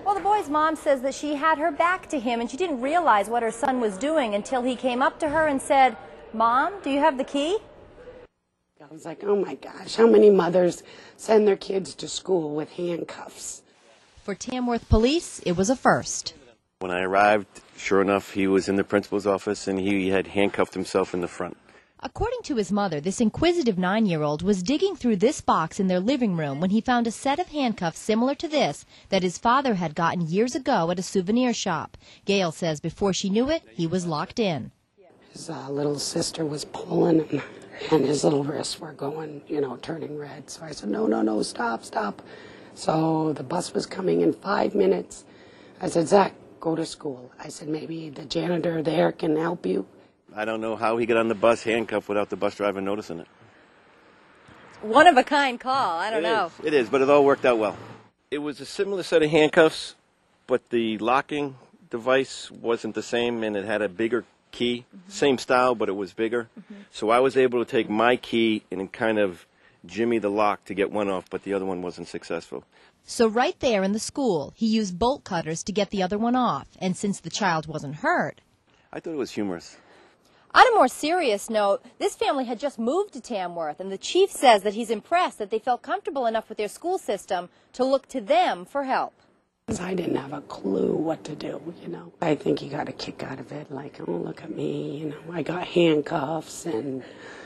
Well, the boy's mom says that she had her back to him and she didn't realize what her son was doing until he came up to her and said, "Mom, do you have the key?" I was like, oh my gosh, how many mothers send their kids to school with handcuffs? For Tamworth police, it was a first. When I arrived, sure enough, he was in the principal's office and he had handcuffed himself in the front. According to his mother, this inquisitive 9-year-old was digging through this box in their living room when he found a set of handcuffs similar to this that his father had gotten years ago at a souvenir shop. Gail says before she knew it, he was locked in. His little sister was pulling him, and his little wrists were going, turning red. So I said, no, stop. So the bus was coming in 5 minutes. I said, Zach, go to school. I said, maybe the janitor there can help you. I don't know how he got on the bus handcuffed without the bus driver noticing it. One of a kind call. I don't know. It is, but it all worked out well. It was a similar set of handcuffs, but the locking device wasn't the same, and it had a bigger key. Same style, but it was bigger. So I was able to take my key and kind of jimmy the lock to get one off, but the other one wasn't successful. So right there in the school, he used bolt cutters to get the other one off. And since the child wasn't hurt, I thought it was humorous. On a more serious note, this family had just moved to Tamworth, and the chief says that he's impressed that they felt comfortable enough with their school system to look to them for help. I didn't have a clue what to do, I think he got a kick out of it, like, oh, look at me, I got handcuffs, and,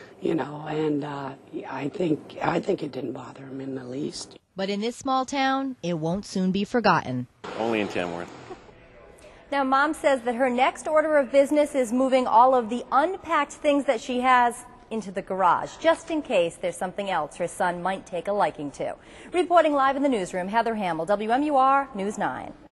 I think it didn't bother him in the least. But in this small town, it won't soon be forgotten. Only in Tamworth. Now, Mom says that her next order of business is moving all of the unpacked things that she has into the garage, just in case there's something else her son might take a liking to. Reporting live in the newsroom, Heather Hamill, WMUR News 9.